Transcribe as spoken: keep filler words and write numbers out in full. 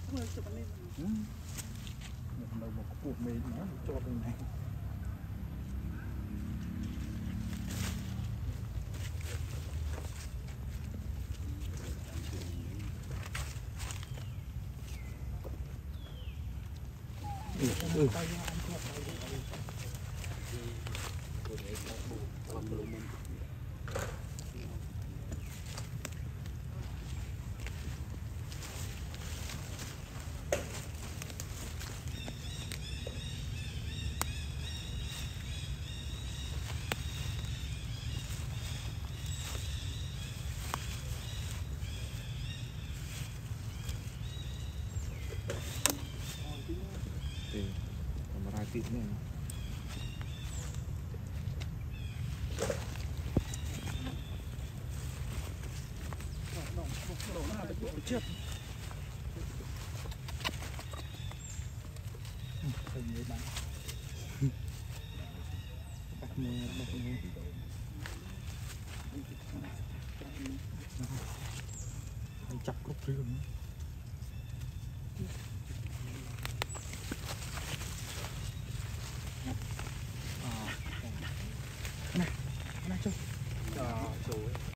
đầu một cuộc mì nó cho bên này. Ừ. Ừ. Kamera ini. Chết. Hình như bạn. Bắt mưa, bắt mưa. Chặt cốt riêng. Này, này cho.